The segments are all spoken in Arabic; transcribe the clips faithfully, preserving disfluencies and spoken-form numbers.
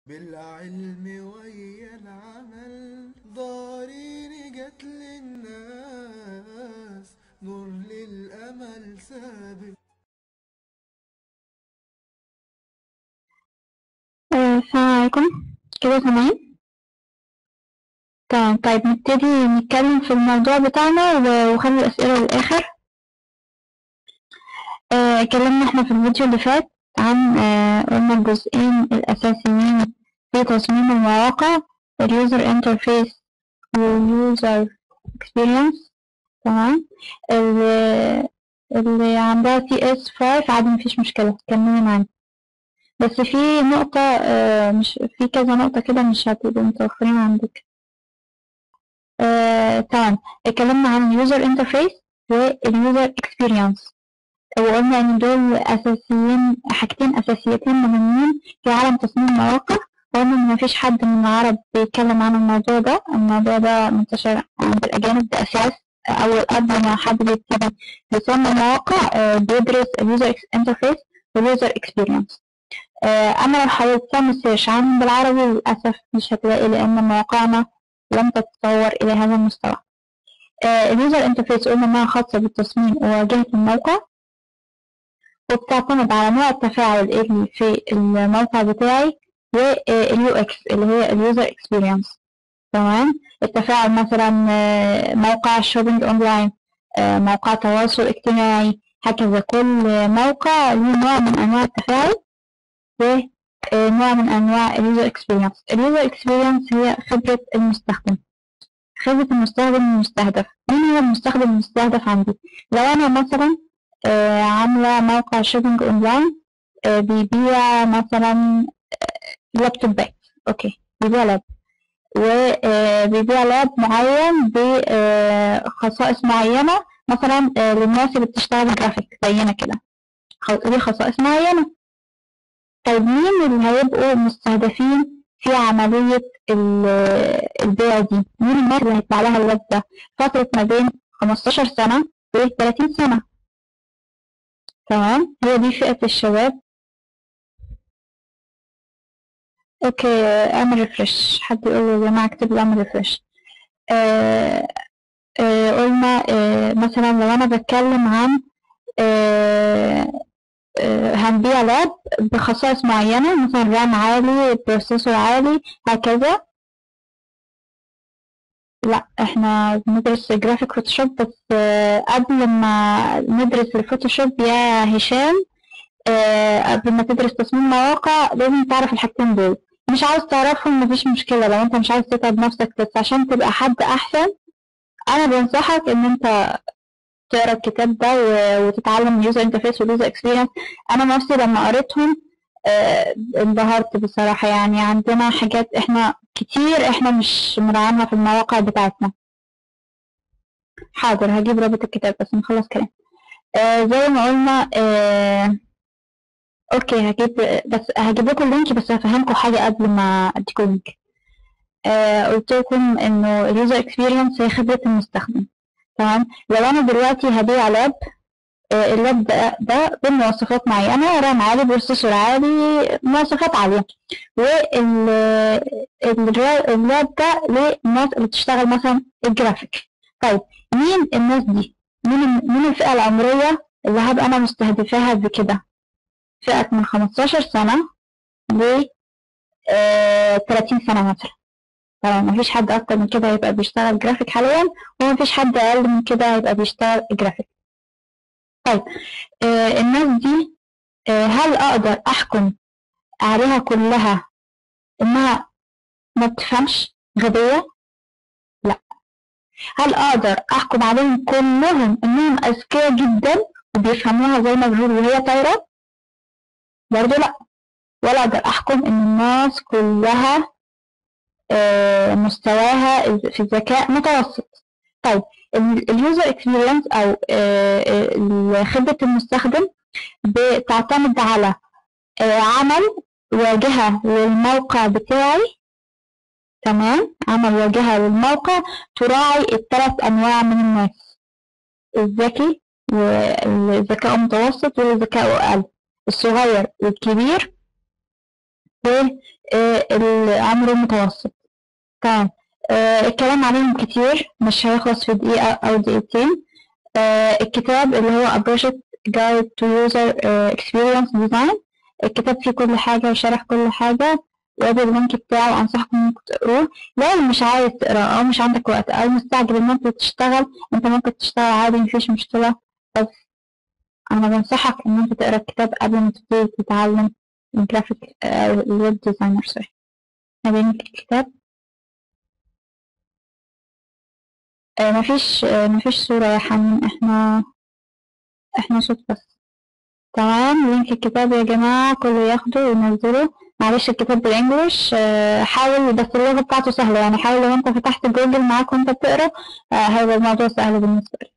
بالعلم ويا العمل ضارين جت للناس نور للأمل سابق. آه، السلام عليكم. كده تمام. تمام، طيب نبتدي نتكلم في الموضوع بتاعنا و- وخلي الأسئلة للآخر. آه، اتكلمنا احنا في الفيديو اللي فات عن آه، قلنا الجزئين الأساسيين في تصميم المواقع: اليوزر انترفيس واليوزر اكسبيرينس. تمام. اللي اللي عندها سي اس خمسة عادي، مفيش مشكلة، كملي معانا. بس في نقطة، آه، مش في كذا نقطة كده مش هتبقوا متوفرين عندك. آه، تمام. اتكلمنا عن اليوزر انترفيس واليوزر اكسبيرينس، وقلنا ان دول اساسيين، حاجتين اساسيتين مهمين في عالم تصميم المواقع. وقلنا ان مفيش حد من العرب بيتكلم عن الموضوع ده. الموضوع ده منتشر عند الاجانب باساس. اول قبل ما حد بيبتدي يصمم مواقع آه، بيدرس اليوزر انترفيس واليوزر اكسبيرينس. اما لو حاولت تعمل سيرش عنهم بالعربي للاسف مش هتلاقي، لان مواقعنا لم تتطور الى هذا المستوى. اليوزر انترفيس قلنا انها خاصة بالتصميم وواجهة الموقع، وبتعتمد على نوع التفاعل اللي في الموقع بتاعي، واليو اكس اللي هي اليوزر اكسبيرينس. تمام. التفاعل مثلا آه، موقع شوبينج اونلاين، آه، موقع تواصل اجتماعي، هكذا. كل موقع له نوع من انواع التفاعل ونوع من انواع اليوزر اكسبيرينس. اليوزر اكسبيرينس هي خبرة المستخدم، خبرة المستخدم المستهدف. مين هو المستخدم المستهدف عندي؟ لو أنا مثلا آه، عاملة موقع شوبينج أونلاين، آه، بيبيع مثلا لابتوبات. أوكي، بيبيع لاب، وبيبيع لاب معين بخصائص معينة، مثلا آه، للناس اللي بتشتغل جرافيك زينا كده، خ- ليه خصائص معينة. طيب مين اللي هيبقوا مستهدفين في عملية ال- البيع دي؟ مين الناس اللي هيطلع لها اللاب ده؟ فترة ما بين خمستاشر سنة و ثلاثين سنة. تمام، هي دي فئة الشباب. اوكي، اعمل ريفرش. حد يقول لي يا جماعة اكتب لي اعمل ريفرش. آه آه قلنا آه مثلا لو انا بتكلم عن آه آه هنبيع لاب بخصائص معينة، مثلا رام عالي، بروسيسور عالي، هكذا. لا، احنا بندرس جرافيك فوتوشوب بس. آه، قبل ما ندرس الفوتوشوب يا هشام، آه، قبل ما تدرس تصميم مواقع لازم تعرف الحاجتين دول. مش عاوز تعرفهم مفيش مشكلة، لو انت مش عاوز تتعب نفسك، بس عشان تبقى حد احسن انا بنصحك ان انت تقرا الكتاب ده و- وتتعلم اليوزر انترفيس واليوزر اكسبيرينس. انا نفسي لما قريتهم آه، انبهرت بصراحة. يعني عندنا حاجات احنا كتير احنا مش مراعينها في المواقع بتاعتنا. حاضر، هجيب رابط الكتاب بس نخلص كلام. آه زي ما قلنا. آه اوكي، هجيب، بس هجيب لكم اللينك، بس هفهمكم حاجة قبل ما اديكم اللينك. آه قلت لكم انه اليوزر اكسبيرينس هي خبرة المستخدم. تمام. لو انا دلوقتي هبيع لاب، آه اللاب ده, ده بمواصفات معينة: رام عالي، بروسيسور عالي، مواصفات عالية. واللاب ده للناس اللي بتشتغل مثلا الجرافيك. طيب مين الناس دي؟ مين مين الفئة العمرية اللي هبقى أنا مستهدفاها بكده؟ فئة من خمستاشر سنة ل آه ثلاثين سنة مثلا. طبعا مفيش حد أكتر من كده هيبقى بيشتغل جرافيك حاليا، ومفيش حد أقل من كده هيبقى بيشتغل جرافيك. طيب آه الناس دي، آه هل أقدر أحكم عليها كلها إنها ما بتفهمش، غبية؟ لا. هل أقدر أحكم عليهم كلهم إنهم أذكياء جدا وبيفهموها زي ما بيقولوا وهي طايرة؟ برضه لا. ولا أقدر أحكم إن الناس كلها آه، مستواها في الذكاء متوسط. طيب اليوزر اكسبيرينس أو آه، آه، خبرة المستخدم بتعتمد على آه، عمل واجهة للموقع بتاعي. تمام، عمل واجهة للموقع تراعي الثلاث أنواع من الناس: الذكي والذكاء متوسط والذكاء أقل، الصغير والكبير، والعمر المتوسط. تمام. آه، الكلام عليهم كتير، مش هيخلص في دقيقة أو دقيقتين. آه، الكتاب اللي هو A Project Guide to User آه، Experience Design، الكتاب فيه كل حاجة وشرح كل حاجة، وادي اللينك بتاعه، أنصحكم إنكم تقروه. لو مش عايز تقرا أو مش عندك وقت أو مستعجل إن أنت تشتغل، أنت ممكن تشتغل عادي، مفيش مشكلة. بس أنا بنصحك إن أنت تقرا الكتاب قبل ما تبتدي تتعلم الجرافيك أو الويب ديزاينر. سوري، هذا الكتاب. آه، مفيش آه، مفيش صورة يا حنين، احنا احنا صوت بس. تمام. لينك الكتاب يا جماعة كله ياخده وينزله. معلش الكتاب بالانجلش، آه، حاول، بس اللغة بتاعته سهلة يعني. حاول لو انت فتحت جوجل معاك وانت بتقرا، آه، هيبقى الموضوع سهل بالنسبة لك.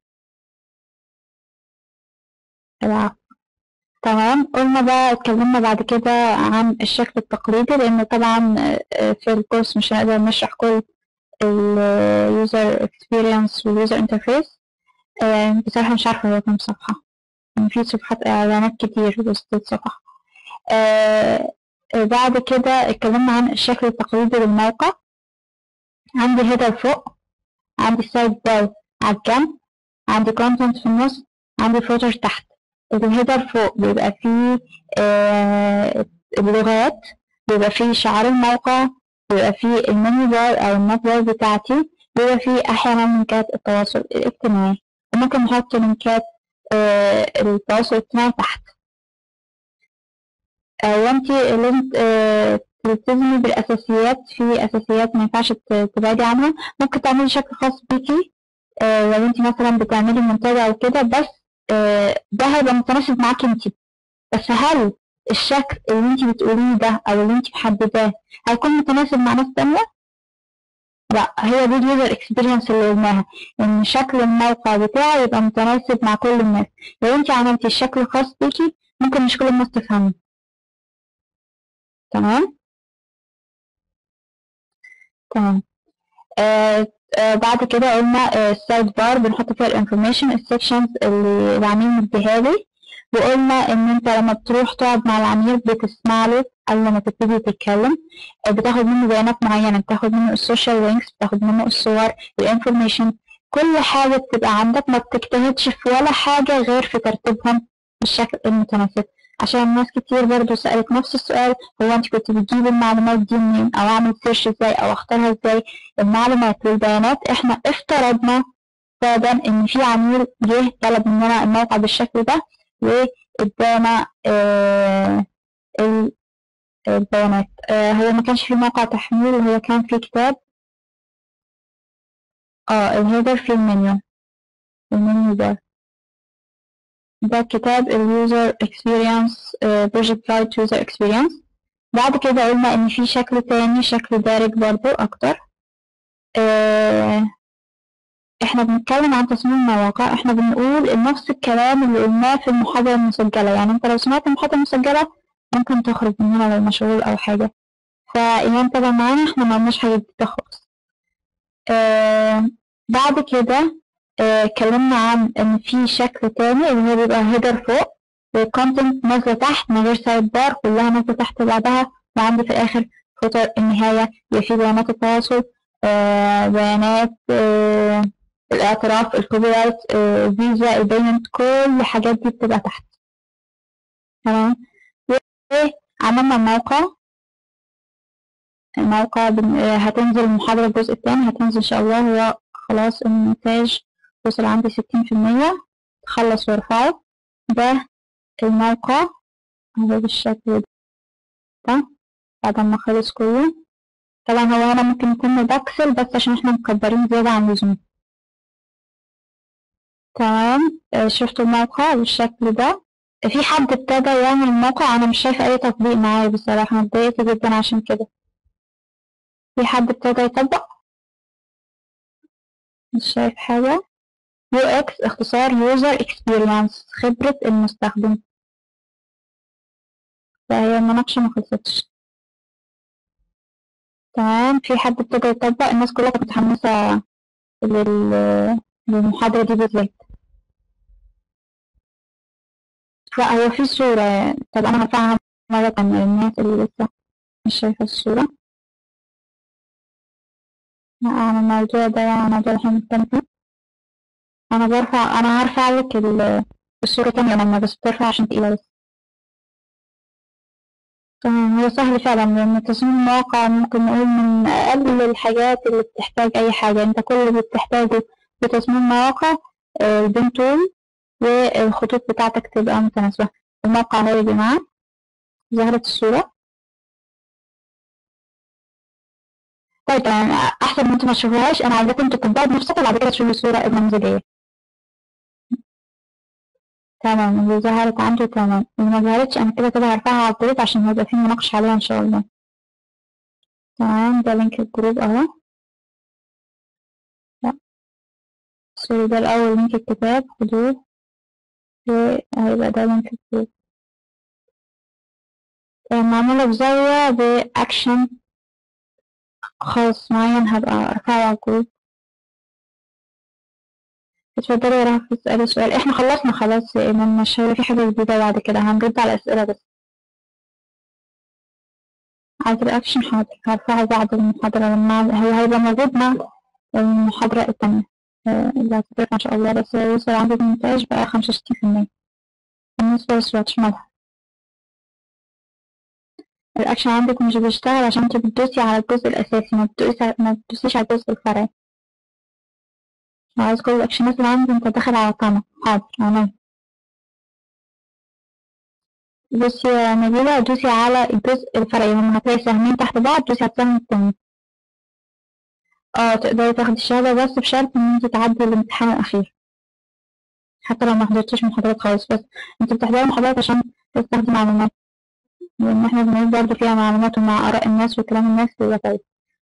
العفو. تمام. قلنا بقى، اتكلمنا بعد كده عن الشكل التقليدي، لأن طبعا آه، في الكورس مش هنقدر نشرح كل ال user experience وال user interface. آه، بصراحة مش عارفة هو كام صفحة، يعني في صفحات إعلانات كتير بس صفحة. آه آه، بعد كده اتكلمنا عن الشكل التقليدي للموقع. عندي هيدر فوق، عندي سايد بار على الجنب، عندي كونتنت في النص، عندي فوتر تحت. الهيدر فوق بيبقى فيه آه اللغات، بيبقى فيه شعار الموقع، بيبقى فيه المنيو بار أو النوت بار بتاعتي، بيبقى فيه أحيانا لينكات التواصل الاجتماعي، وممكن نحط لينكات آه التواصل الاجتماعي تحت. آه، وانت لازم آه، تلتزمي بالاساسيات. في اساسيات ما ينفعش ت- تبعدي عنها. ممكن تعملي شكل خاص بيكي آه، لو انت مثلا بتعملي منتدى او كده، بس آه، ده هيبقى متناسب معاكي انت. بس هل الشكل اللي انت بتقوليه ده او اللي انت محدداه هيكون متناسب مع ناس تانية؟ لا، هي دي اليوزر اكسبيرينس اللي قلناها، ان شكل الموقع بتاعي يبقى متناسب مع كل الناس. لو انت عملتي الشكل الخاص بيكي، ممكن مش كل الناس تفهمه. تمام. تمام. آه آه بعد كده قلنا السايد بار بنحط فيها الانفورميشن، السكشنز اللي العميل مديها لي. وقلنا ان انت لما بتروح تقعد مع العميل بتسمع له قبل ما تبتدي تتكلم. آه بتاخد منه بيانات معينة، بتاخد منه السوشيال لينكس، بتاخد منه الصور، الانفورميشن، كل حاجة بتبقى عندك. ما بتجتهدش في ولا حاجة غير في ترتيبهم بالشكل المتناسب. عشان ناس كتير برضو سألت نفس السؤال، هو انت كنت بتجيب المعلومات دي منين، او اعمل سيرش ازاي، او اختارها ازاي؟ المعلومات والبيانات احنا افترضنا فرضا ان في عميل جه طلب مننا الموقع بالشكل ده، وادانا آه ال- البيانات. آه هو ما كانش في موقع تحميل، هو كان في كتاب. اه الهيدر في المنيو، المنيو ده ده كتاب اليوزر اكسبيرينس، بروجكت جايد تو يوزر اكسبيرينس. بعد كده قلنا ان في شكل تاني، شكل دارج برضو اكتر. آه احنا بنتكلم عن تصميم المواقع، احنا بنقول نفس الكلام اللي قلناه في المحاضرة المسجلة. يعني انت لو سمعت المحاضرة المسجلة ممكن تخرج من هنا لو مشغول او حاجة، فإيمان تابع معانا، احنا ما قلناش حاجة جديدة خالص. آه بعد كده آه، اتكلمنا عن ان في شكل تاني اللي هو بيبقى هيدر فوق، والكونتنت نازلة تحت من غير سايد بار، كلها نازلة تحت بعضها، وعندي في الآخر فوتر النهاية بيبقى فيه بيانات التواصل، آه بيانات آه الاعتراف، الكوبي رايت، آه فيزا، البيمنت، كل الحاجات دي بتبقى تحت. تمام. وعملنا الموقع. الموقع بن- آه، هتنزل المحاضرة الجزء الثاني، هتنزل إن شاء الله. هو خلاص المونتاج وصل عندي ستين في المية، خلص وارفعه. ده الموقع هو بالشكل ده بعد ما خلص كله. طبعا هو هنا ممكن يكون مبكسل بس عشان احنا مكبرين زيادة عن اللزوم. تمام. آه، شفتوا الموقع بالشكل ده. في حد ابتدى يعمل الموقع، انا مش شايفة اي تطبيق معايا بصراحة، انا اتضايقت جدا عشان كده. في حد ابتدى يطبق؟ مش شايف حاجة. يو اكس اختصار يوزر اكسبيرينس، خبرة المستخدم. فهي المناقشة ما خلصتش. تمام. في حد ابتدى يطبق؟ الناس كلها كانت متحمسة لل- للمحاضرة دي بالذات. لا هو في صورة، طب أنا هرفعها مرة تانية للناس اللي لسه مش شايفة الصورة. لا، عن الموضوع ده يعني موضوع احنا بنتكلم فيه. أنا برفع أنا هرفع لك ال- الصورة تانية لما بس برفع عشان تقيلة بس. تمام، هو سهل فعلا لأن تصميم المواقع ممكن نقول من أقل الحاجات اللي بتحتاج أي حاجة. أنت كل اللي بتحتاجه في تصميم مواقع آه، البين تول، والخطوط بتاعتك تبقى متناسبة. الموقع اهو يا جماعة، ظهرت الصورة. طيب تمام، أحسن ما انتوا ما تشوفوهاش، أنا عايزاكم تطبقوا بنفسكم وبعد كده تشوفوا الصورة النموذجية. تمام، اللي ظهرت عندي تمام، اللي ما ظهرتش أنا كده كده هرفعها على الجروب عشان هيبقى في مناقشة عليها إن شاء الله. تمام، ده لينك الجروب أهو. لا سوري، ده الأول لينك الكتاب، خدوه وهيبقى ده لينك الجروب. آه، معمولة بزاوية بأكشن خاص معين، هبقى أرفعه على الجروب. اتفضلي يا رهف اسألي سؤال. احنا خلصنا خلاص يا إيمان، مش هيبقى في حاجة جديدة بعد كده، هنرد على الأسئلة بس. عايز الأكشن حاضر، هرفعه بعد المحاضرة لما هو هيبقى موجود مع المحاضرة التانية آه، اللي هتبقى إن شاء الله، بس يوصل عندي المونتاج بقى خمسة وستين في المية. بالنسبة للسواتش مالها الأكشن عندك مش بيشتغل عشان انت بتدوسي على الجزء الأساسي، ما بتدوسي ما بتدوسيش على الجزء الفرعي. عايز كل الأكشنات اللي عندي انت داخل على قناة. حاضر أنا بصي يا نبيلة، دوسي على الجزء الفرعي، لما هتلاقي سهمين تحت بعض دوسي على السهم التاني. اه تقدري تاخدي الشهادة بس بشرط ان انت تعدي الامتحان الأخير، حتى لو ما حضرتيش محاضرات خالص، بس انت بتحضري محاضرات عشان تستخدمي معلومات، لأن احنا بنقول برضه فيها معلومات ومع آراء الناس وكلام الناس بيبقى كويس.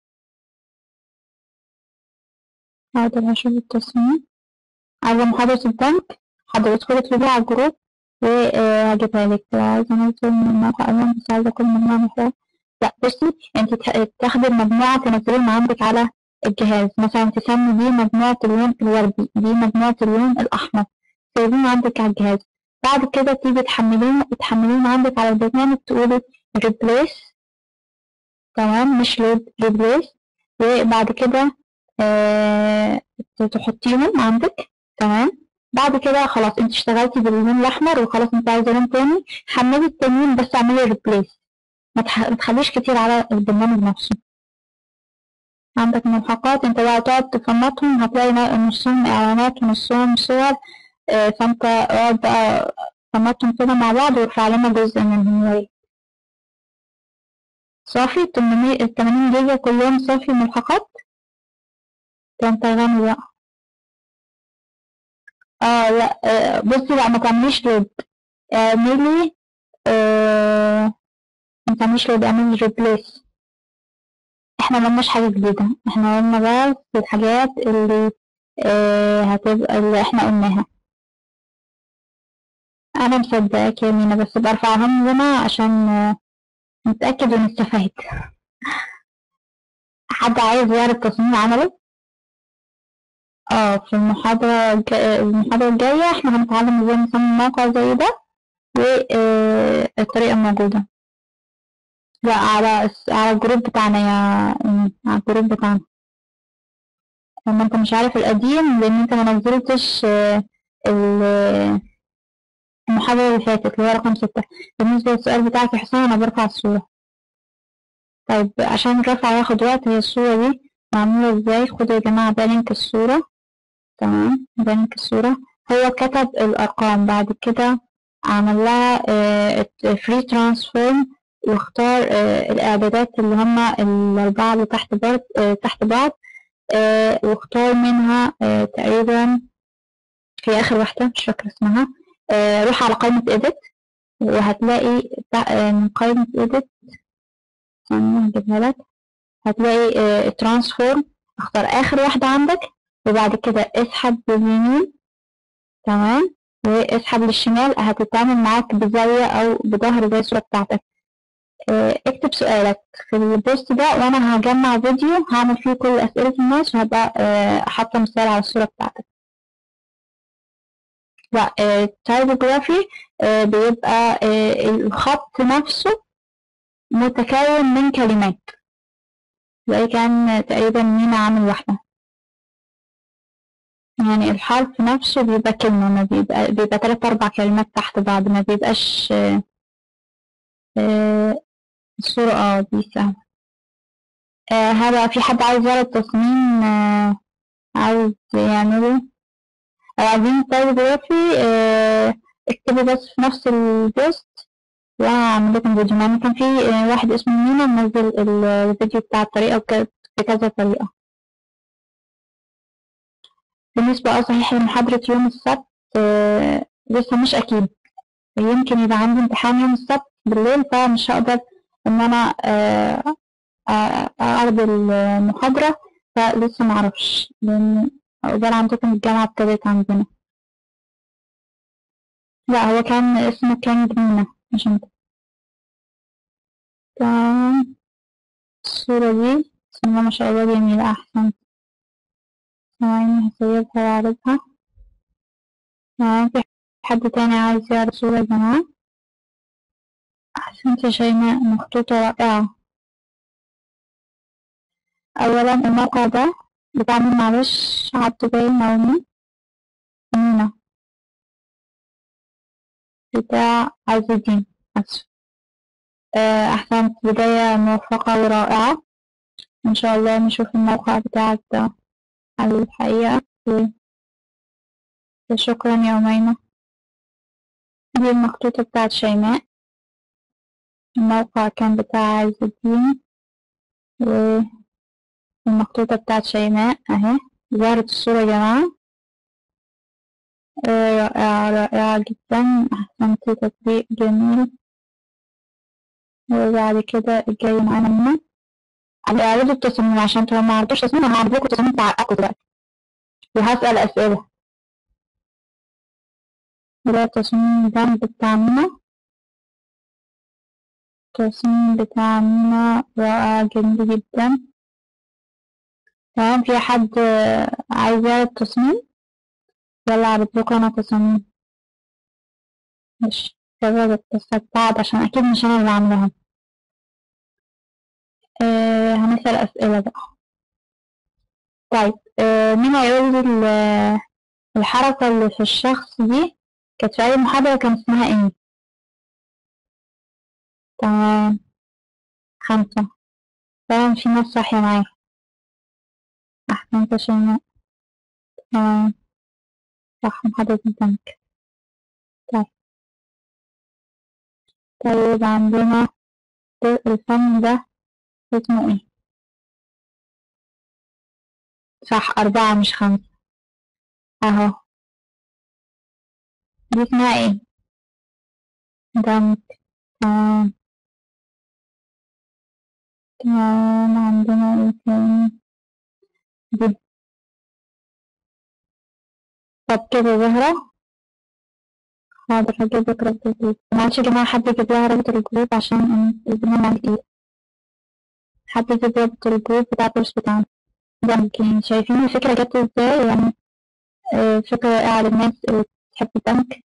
حاضر هشوف التصميم. عايزة محاضرة البنك، حاضر ادخلي اطلبيها على الجروب وهجيبها لك. لو عايزة انزل من الموقع أولا بس عايزة كل مجموعة محتوى. لا بصي، انت تح- تاخدي المجموعة تنزليها عندك على الجهاز، مثلا تسمي دي مجموعة اللون الوردي، دي مجموعة اللون الأحمر، سايبين عندك على الجهاز. بعد كده تيجي تحملين تحملين عندك على البرنامج، تقولي replace. تمام، مش load، replace. وبعد كده آه تحطيهم عندك. تمام، بعد كده خلاص انت اشتغلتي باللون الأحمر وخلاص انت عايزة لون تاني، حملي التانيين بس اعملي replace، ما تح- ما تخليش كتير على البرنامج نفسه. عندك ملحقات انت بقى تقعد تفنطهم، هتلاقي نا- نصهم اعلانات ونصهم صور. اه فانت اقعد بقى فنطهم كده مع بعض وارفع لنا جزء منهم. صافي تمنمية تمانين جيجا كلهم صافي ملحقات. ده انت غني بقى. اه لا اه بصي لا، ما تعمليش لود، اعملي اه ما تعمليش لود، اعملي ريبليس. احنا ملناش حاجة جديدة، احنا قلنا بس الحاجات اللي اه هتبقى اللي احنا قلناها. انا مصدقاك يا مينا، بس برفعهم لنا عشان آه، نتأكد ونستفاد. حد عايز يعرف تصميم عمله؟ اه في المحاضرة الج- المحاضرة الجاية احنا هنتعلم ازاي نصمم موقع زي ده، والطريقة موجودة. لا على الس- على الجروب بتاعنا يا أمي، على الجروب بتاعنا. لما انت مش عارف القديم لان انت ما نزلتش آه، ال- المحاضرة اللي فاتت اللي هي رقم ستة. بالنسبة للسؤال بتاعك يا حسام انا برفع الصورة. طيب عشان الرفع ياخد وقت، هي الصورة دي معمولة ازاي؟ خدوا يا جماعة ده لينك الصورة. تمام، ده لينك الصورة. هو كتب الأرقام، بعد كده عمل لها فري ترانسفورم، واختار آه، الإعدادات اللي هما الأربعة اللي تحت بعض آه، تحت بعض آه، واختار منها آه، تقريبا في آخر واحدة مش فاكرة اسمها. آه، روح على قائمة إيديت وهتلاقي تع- آه، من قائمة إيديت، ثانية هجيبها لك، هتلاقي ترانسفورم، اختار آخر واحدة عندك وبعد كده اسحب باليمين. تمام، واسحب للشمال هتتعامل معاك بزاوية أو بظهر زي الصورة بتاعتك. اه، اكتب سؤالك في البوست ده وأنا هجمع فيديو هعمل فيه كل أسئلة الناس وهبقى اه، حاطة مثال على الصورة بتاعتك. لا التايبوجرافي بيبقى اه، الخط نفسه متكون من كلمات، زي كان تقريبا مينا عامل واحدة، يعني الحرف نفسه بيبقى كلمة، ما بيبقى بيبقى تلات أربع كلمات تحت بعض، ما بيبقاش آه، آه، الصورة اه دي سهلة. آه، هل في حد عايز يعرض تصميم آه، عاوز يعمله أو عايزين طيب دلوقتي؟ آه، اكتبوا بس في نفس البوست وهعمل لكم فيديو، يعني كان في آه، واحد اسمه مينا منزل ال- الفيديو بتاع الطريقة وك- بكذا طريقة. بالنسبة اه صحيح لمحاضرة يوم السبت، آه، لسه مش أكيد، يمكن يبقى عندي امتحان يوم السبت بالليل، فمش هقدر إن أنا آه، آه، أعرض المحاضرة، فلسه معرفش، لأن عقبال عندكم الجامعة ابتدت عندنا. لا هو كان اسمه كان جنينة مش انت. تمام. الصورة دي بسم الله ما شاء الله جميلة، أحسن. ثواني هسيبها وأعرضها. تمام. في حد تاني عايز يعرض صورة يا جماعة؟ أحسنت يا شيماء، مخطوطة رائعة. أولا الموقع ده بتاع مين معلش؟ عبد باين أو مين؟ أمينة. بتاع عز الدين، آسف. آه، أحسنت، بداية موفقة ورائعة. إن شاء الله نشوف الموقع بتاعك ده على الحقيقة. وشكرا يا أمينة. دي المخطوطة بتاعت شيماء، الموقع كان بتاع عز الدين، والمخطوطة بتاعت شيماء أهي. ظهرت الصورة يا جماعة. آه، رائعة رائعة جدا، أحسنتي، تطبيق جميل. وبعد كده الجاي معانا هنا على إعراض التصاميم، عشان انتوا ما عرفتوش تصميم أنا هعرض لكم تصاميم تعقدوا دلوقتي وهسأل أسئلة. ده تصميم الجنب بتاع مينا، التصميم بتاع مينا رائع جميل جدا. تمام. في حد آه، عايز يعرض تصميم؟ يلا أعرض لكم أنا تصاميم. مش جربت بس بعض عشان أكيد مش أنا اللي عاملاها. آه هنسأل أسئلة بقى. طيب آه مين هيقول لي ال- الحركة اللي في الشخص دي كانت في أي محاضرة كان اسمها إيه؟ تمام. خمسة. تمام، في ناس صاحية معايا. أحسنت يا شيماء. تمام. صح، محاضرة البنك. طيب. طيب عندنا الفن ده اسمه إيه؟ صح، أربعة مش خمسة. أهو. دي اسمها إيه؟ بنك. تمام. تمام. عندنا إيه تاني؟ دي. طب كده زهرة. حاضر هجيب لك رابط الجروب، معلش يا جماعة حد يجيب لها رابط الجروب عشان البرنامج على إيه. حد يجيب رابط الجروب بتاع الكورس بتاعنا. يمكن شايفين الفكرة جت ازاي يعني. آه، فكرة رائعة للناس اللي بتحب البنك.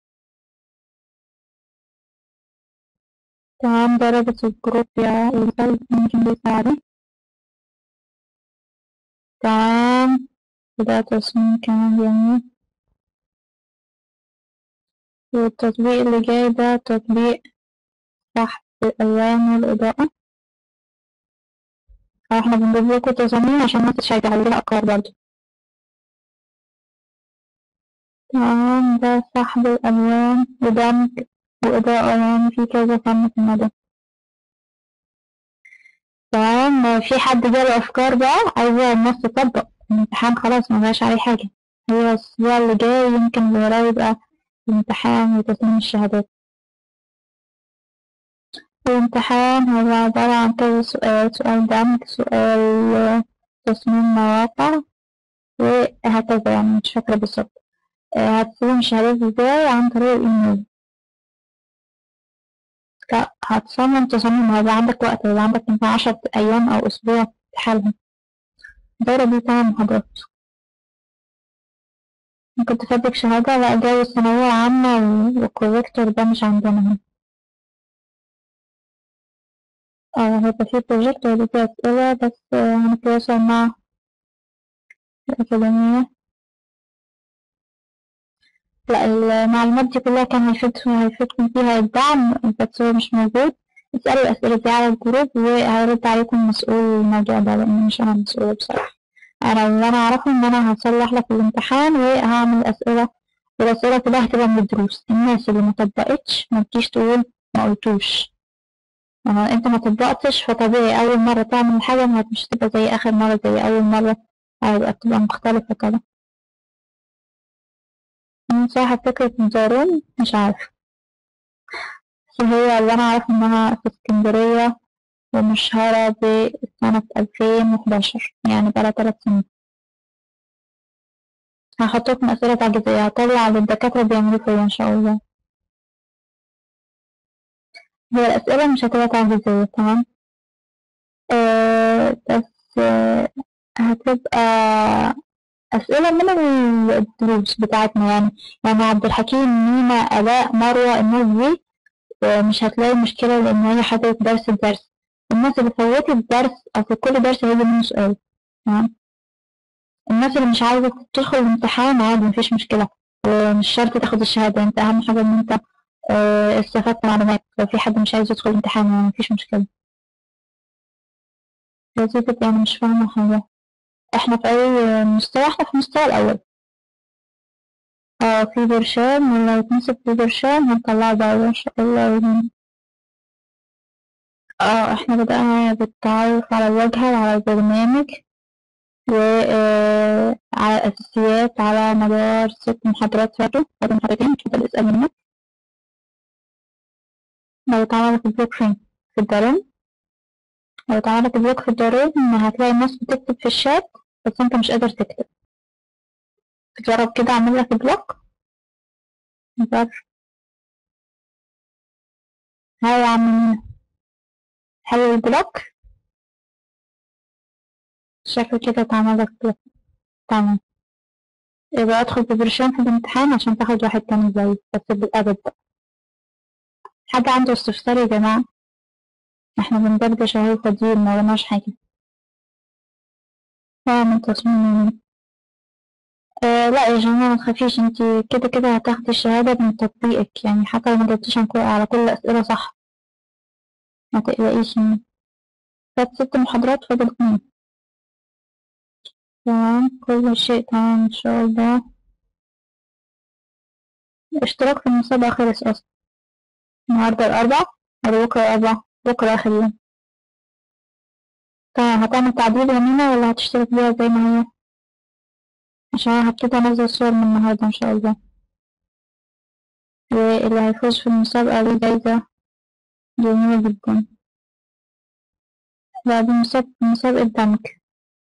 تمام، ده رابط الجروب يا إيزال، ممكن بيساعدني. تمام. وده تصميم كمان جميل. والتطبيق اللي جاي ده تطبيق سحب الألوان والإضاءة. احنا بنجيب لكم تصاميم عشان الناس تشجع لها أفكار برضه. تمام. ده سحب الألوان ودمج وإضاءة، يعني في كذا فن في الموضوع. تمام. في حد جاب أفكار بقى عايزة الناس تطبق الامتحان، خلاص مبقاش عليه حاجة. هو الأسبوع اللي جاي يمكن اللي وراه يبقى الامتحان وتسليم الشهادات. الامتحان هو عبارة عن كذا سؤال، سؤال دمج، سؤال تصميم مواقع، وهكذا، يعني مش فاكرة بالظبط. آه، هتسلم الشهادات ازاي؟ عن طريق الإيميل. لا، هتصمم تصميم، هيبقى عندك وقت، هيبقى عندك يمكن عشرة أيام أو أسبوع تحلها. الدورة دي تمن محاضرات. ممكن تثبت شهادة. لا، جو الثانوية عامة والكوريكتور ده مش عندنا هنا. اه هيبقى في بروجكت وهيبقى في أسئلة، بس آه، هنتواصل مع الأكاديمية. لا المعلومات دي كلها كان هيفيدكم هيفيدكم فيها الدعم، بس هو مش موجود. اسألوا الأسئلة دي على الجروب وهيرد عليكم مسؤول الموضوع ده، لأن مش أنا مسؤولة بصراحة. أنا اللي أنا أعرفه إن أنا هصلح لك الامتحان وهعمل أسئلة، والأسئلة كلها هتبقى من الدروس. الناس اللي ما طبقتش ما تجيش تقول ما قلتوش. أنا أنت ما طبقتش، فطبيعي أول مرة تعمل حاجة مش هتبقى زي آخر مرة زي أول مرة، هتبقى بتبقى مختلفة طبعا. صراحة فكرة مزارون مش عارفة، بس هي اللي أنا أعرف إنها في اسكندرية ومشهورة بسنة ألفين وحداشر، يعني بقالها تلات سنين. هحط لكم أسئلة تعجيزية هطلع للدكاترة بيعملوا فيا إن شاء الله. هي الأسئلة مش هتبقى تعجيزية تمام، آه بس آه هتبقى أسئلة من الدروس بتاعتنا يعني. يعني عبد الحكيم، مينا، آلاء، مروة، الناس دي آه، مش هتلاقي مشكلة لأن هي حضرت درس الدرس. الناس اللي فوتت الدرس أو في كل درس هيجي منه سؤال تمام. الناس اللي مش عايزة تدخل الامتحان عادي مفيش مشكلة، ومش شرط تاخد الشهادة. انت أهم حاجة إن انت آه، استفدت معلومات. لو في حد مش عايز يدخل الامتحان يعني مفيش مشكلة. لذيذة يعني مش فاهمة حاجة. احنا في أي مستوى؟ احنا في المستوى الأول. اه في برشام، ولو يتمسك في برشام هنطلعه بره إن شاء الله. اه احنا بدأنا بالتعرف على الواجهة وعلى البرنامج وعلى الأساسيات على مدار ست محاضرات فاتوا، فاتوا محاضرتين اتفضل اسأل منك. لو اتعملت البلوك فين؟ في الدارين. لو اتعملت البلوك في الدارين هتلاقي الناس بتكتب في الشات بس انت مش قادر تكتب. تجرب كده اعمل لك بلوك. نجرب. هاي يا عم مينا، حلو البلوك. شكل كده اتعمل لك بلوك. تمام، يبقى ادخل ببرشام في الامتحان عشان تاخد واحد تاني زي بس بالأدب بقى. حد عنده استفسار يا جماعة؟ احنا بندردش اهو فاضيين ما وراناش حاجة. اه من تصميم. آه لا يا جماعة ما تخافيش، انتي كده كده هتاخدي الشهادة من تطبيقك، يعني حتى لو مجبتيش عن كل- على كل الأسئلة صح. ما تقلقيش يعني. فات ست محاضرات فاضل اتنين. تمام كل شيء تمام ان شاء الله. الاشتراك في المسابقة خلص اصلا. النهاردة الأربع ولا بكرة الأربع؟ بكرة آخر يوم. تمام هتعمل تعديل يمينة ولا هتشترك بيها زي ما هي؟ عشان أنا هبتدي أنزل صور من النهاردة إن شاء الله. واللي هيفوز في المسابقة دي جايزة جميلة جدا. لا دي مسابقة مسابقة بنك.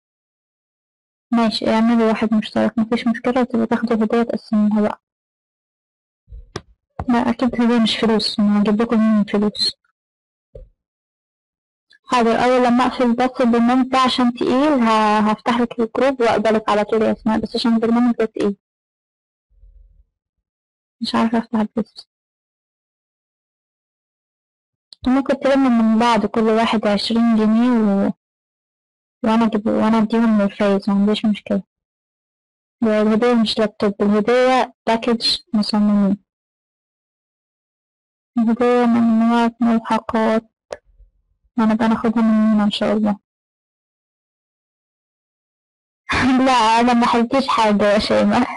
ماشي اعملي واحد مشترك مفيش مشكلة، وتبقى تاخدي هدية تقسميها بقى. لا أكيد هدية مش فلوس، أنا هجيب لكم منين فلوس. حاضر أول لما أقفل بس البرنامج ده عشان تقيل ه- هفتح لك الجروب وأقبلك على طول يا أسماء، بس عشان البرنامج ده تقيل مش عارفة أفتح البس. ممكن تلم من بعض كل واحد عشرين جنيه و... وأنا أجيب وأنا أديهم للفايز معنديش مشكلة. الهدية مش لابتوب، الهدية باكج مصممين. الهدية مجموعة ملحقات هنبقى ناخدها مننا إن شاء الله. لا أنا ما حلتش حاجة يا شيماء.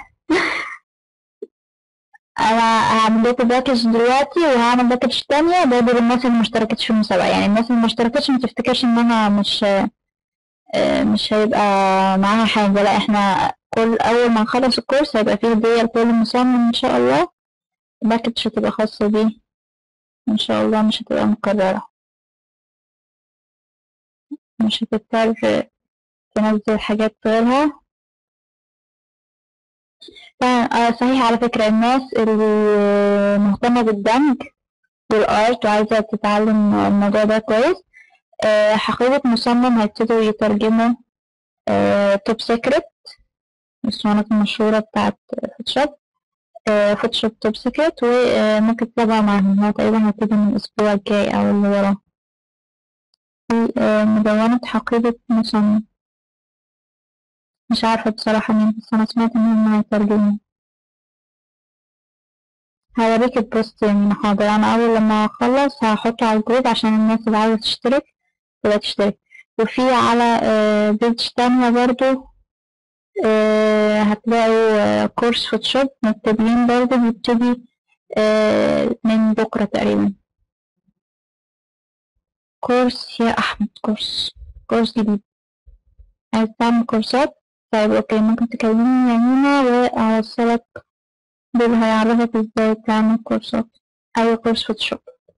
أنا هعمل لكم باكج دلوقتي وهعمل باكج تانية برضه للناس اللي مشتركتش في المسابقة. يعني الناس اللي مشتركتش متفتكرش إن أنا مش آه، مش هيبقى معاها حاجة. لا احنا كل أول ما نخلص الكورس هيبقى فيه هدية لكل مصمم إن شاء الله. باكج هتبقى خاصة بيه إن شاء الله، مش هتبقى مكررة، مش هتضطر تنزل حاجات غيرها. آه صحيح على فكرة، الناس اللي مهتمة بالدمج والآرت وعايزة تتعلم الموضوع ده كويس، آه حقيبة مصمم هيبتدوا يترجموا آه توب سيكريت الصوانات المشهورة بتاعت فوتوشوب. آه فوتوشوب توب سيكريت وممكن تتابع معاهم، هو تقريبا هيبتدي من الأسبوع الجاي أو اللي وراه. في آه، مدونة حقيبة مصمم. مش عارفة بصراحة مين، بس أنا سمعت إن هم هيترجموا. هوريك البوست يعني. حاضر، أنا أول لما أخلص هحطه على الجروب عشان الناس اللي عايزة تشترك تبقى تشترك. وفي على آه، بيج تانية برضو آه، هتلاقوا آه، كورس فوتوشوب مكتوبين برضو، بيبتدي آه، من بكرة تقريبا. كورس يا أحمد، كورس كورس جديد. عايز تعمل كورسات؟ طيب أوكي، ممكن تكلمني يا مينا وأوصلك دول، هيعرفك ازاي تعمل كورسات. أي كورس فوتوشوب.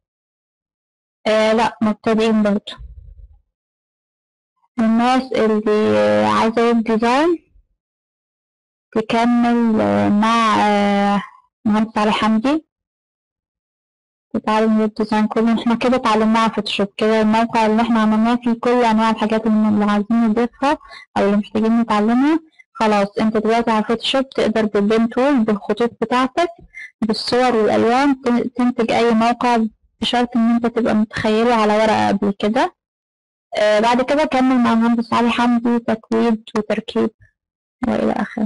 آه لا، مبتدئين برضو. الناس اللي آه، عايزة ويب ديزاين تكمل آه، مع آه، مهندس علي حمدي، تتعلم ويب ديزاين كله. احنا كده اتعلمناه على فوتوشوب. كده الموقع اللي احنا عملناه فيه كل أنواع الحاجات اللي عايزين نضيفها أو اللي محتاجين نتعلمها. خلاص انت دلوقتي على فوتوشوب تقدر بالبين تول بالخطوط بتاعتك بالصور والألوان تنتج أي موقع، بشرط إن أنت تبقى متخيله على ورقة قبل كده. آه بعد كده كمل مع المهندس علي حمدي تكويد وتركيب وإلى آخره.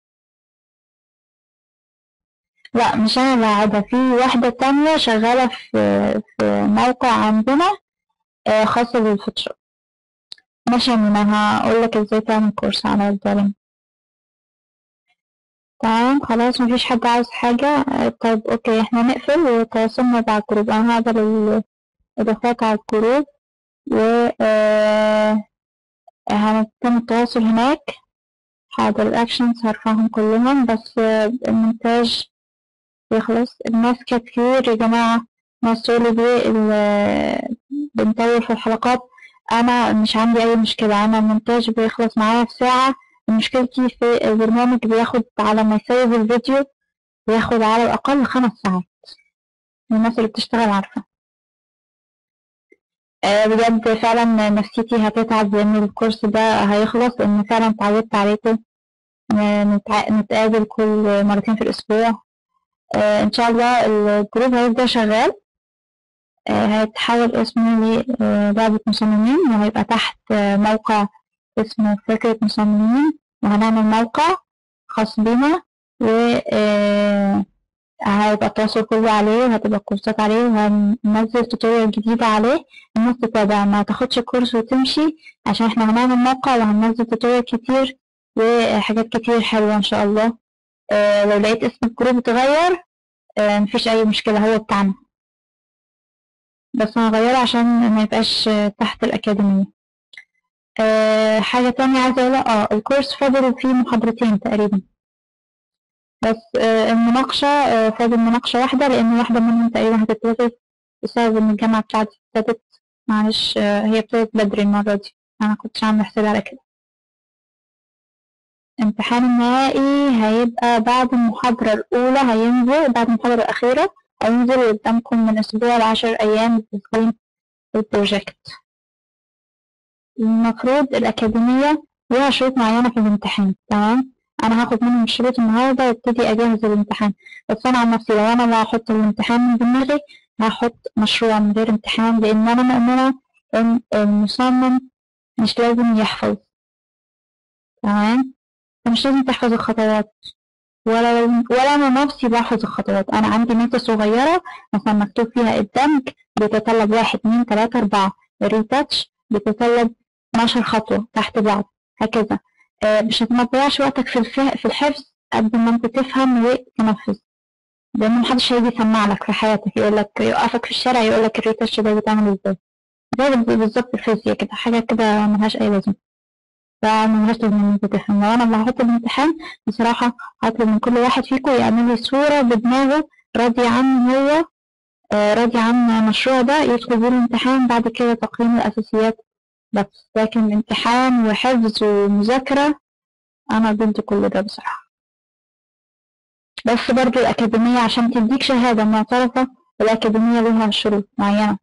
لا مش أنا اللي قاعدة، في واحدة تانية شغالة في في موقع عندنا آه خاصة بالفوتوشوب. ماشي، أنا هقولك ازاي تعمل كورس على الظالم. تمام خلاص، مفيش حد عاوز حاجة. آه طيب اوكي، احنا نقفل وتواصلنا مع الجروب. انا هقدر الإضافات على الجروب و آه هنتم التواصل هناك. حاضر، الأكشنز هرفعهم كلهم، بس آه المونتاج يخلص. الناس كانت كتير يا جماعة، ناس تقولي بيه ال- بنطول في الحلقات. أنا مش عندي أي مشكلة، أنا المونتاج بيخلص معايا في ساعة. مشكلتي في البرنامج بياخد على ما يسيب الفيديو بياخد على الأقل خمس ساعات. الناس اللي بتشتغل عارفة. آه، بجد فعلا نفسيتي هتتعب لأن الكورس ده هيخلص، لأن فعلا اتعودت عليكم. نتع- نتقابل كل مرتين في الأسبوع. آه، إن شاء الله الجروب هيبدأ شغال. آه، هيتحول اسمه للعبة مصممين، وهيبقى تحت آه، موقع اسمه فكرة مصممين. وهنعمل موقع خاص بينا، و هيبقى التواصل كله عليه، وهتبقى الكورسات عليه، وهننزل توتوريال جديدة عليه. الناس تتابع، ما تاخدش الكورس وتمشي، عشان احنا هنعمل موقع وهننزل توتوريال كتير وحاجات كتير حلوة ان شاء الله. اه لو لقيت اسم الجروب اتغير اه مفيش اي مشكلة، هو بتاعنا، بس هنغيره عشان ما يبقاش اه تحت الأكاديمية. اه حاجة تانية عايزة اقولها، اه الكورس فاضل فيه محاضرتين تقريبا، بس آه، المناقشة آه، فاضل مناقشة واحدة، لأن واحدة منهم تقريبا هتتلغي بسبب إن الجامعة بتاعتي ابتدت. معلش آه، هي ابتدت بدري المرة دي، أنا كنتش عاملة حسابي على كده. امتحان النهائي هيبقى بعد المحاضرة الأولى، هينزل بعد المحاضرة الأخيرة، هينزل قدامكم من أسبوع لعشر أيام بتسليم البروجكت. المفروض الأكاديمية ليها شروط معينة في الامتحان، تمام. أنا هاخد منهم الشروط النهاردة وابتدي أجهز الامتحان. بس أنا عن نفسي لو أنا اللي هحط الامتحان من دماغي هحط مشروع من غير امتحان، لأن أنا مؤمنة إن المصمم مش لازم يحفظ، تمام. فمش لازم تحفظ الخطوات، ولا ولا أنا نفسي بحفظ الخطوات. أنا عندي مادة صغيرة مثلا مكتوب فيها الدمج بيتطلب واحد اتنين تلاتة أربعة، الريتاتش بيتطلب اتناشر خطوة تحت بعض، هكذا. آه مش هتضيعش وقتك في الفه... في الحفظ قد ما انت تفهم وتنفذ، لأن محدش هيجي يسمع لك في حياتك يقول لك، يوقفك في الشارع يقول لك الريتاتش ده بيتعمل ازاي. زي بالظبط الفيزياء كده، حاجة كده ملهاش أي لازمة. فملهاش لازمة إن أنت تفهم. لو أنا اللي هحط الامتحان بصراحة هطلب من كل واحد فيكم يعمل لي صورة بدماغه راضي عنه هو، آه راضي عن المشروع ده يدخل بيه الامتحان. بعد كده تقييم الأساسيات بس، لكن امتحان وحفظ ومذاكرة أنا ضد كل ده بصراحة. بس برضو الأكاديمية عشان تديك شهادة معترفة، الأكاديمية لها شروط معينة.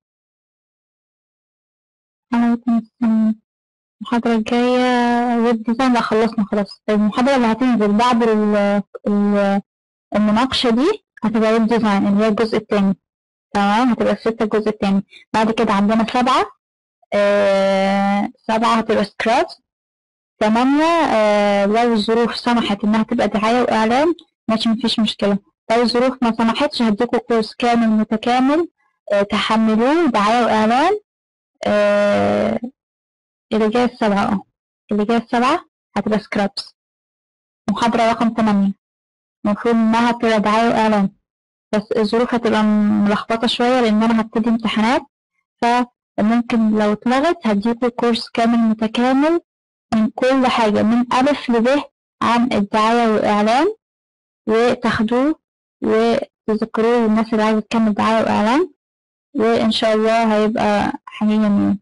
أنا المحاضرة الجاية ويب ديزاين، لا خلصنا خلاص. المحاضرة اللي هتنزل بعد ال ال المناقشة دي هتبقى ويب ديزاين اللي هي الجزء التاني، تمام. هتبقى ستة الجزء التاني. بعد كده عندنا سبعة آه سبعة هتبقى سكراب. تمانية آه لو الظروف سمحت إنها تبقى دعاية وإعلان ماشي مفيش مشكلة. لو الظروف ما سمحتش هديكوا كورس كامل متكامل آه تحملوه دعاية وإعلان. آه اللي جاية السبعة اه اللي جاية السبعة هتبقى سكرابس، محاضرة رقم تمانية، المفروض إنها تبقى دعاية وإعلان، بس الظروف هتبقى ملخبطة شوية لأن أنا هبتدي امتحانات، فممكن لو اتلغت هديكوا كورس كامل متكامل من كل حاجة من ألف لب عن الدعاية والإعلان، وتاخدوه وتذكروه للناس اللي عايزة تكمل دعاية وإعلان، وإن شاء الله هيبقى حاجة جميلة.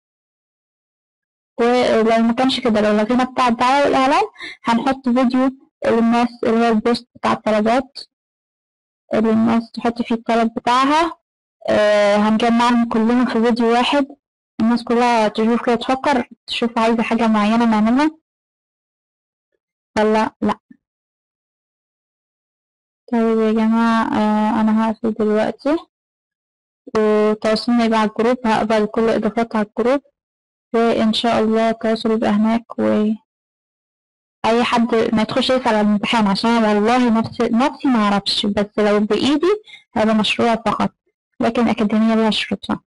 ولو ما كانش كده، لو لغينا بتاع الدعاية والإعلان هنحط فيديو للناس اللي هو البوست بتاع الطلبات اللي الناس تحط فيه الطلب بتاعها. آه هنجمعهم كلهم في فيديو واحد، الناس كلها تشوف كده تفكر تشوف عايزة حاجة معينة نعملها ولا لأ. طيب يا جماعة آه أنا هقفل دلوقتي، وتواصلنا يبقى على الجروب، هقبل كل الإضافات على الجروب، وإن شاء الله التواصل يبقى هناك، وأي حد ما يدخلش يسأل على الامتحان عشان أنا والله نفسي نفسي ما أعرفش، بس لو بإيدي هذا مشروع فقط، لكن الأكاديمية ليها شروطها.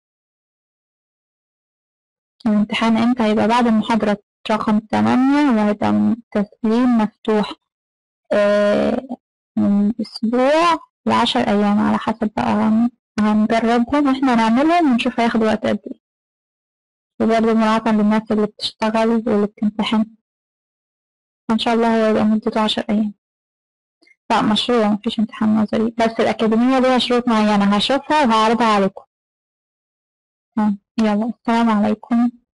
الامتحان امتى؟ هيبقى بعد المحاضرة رقم تمانية، وهيبقى تسليم مفتوح آه من أسبوع لعشر أيام على حسب بقى، هنجربهم واحنا نعملهم ونشوف هياخد وقت قد ايه، وبرضه مراعاة للناس اللي بتشتغل واللي بتمتحن. إن شاء الله هو يبقى مدته عشر أيام. لا مشروع مفيش امتحان نظري، بس الأكاديمية ليها شروط معينة هشوفها وهعرضها عليكم. يلا السلام عليكم.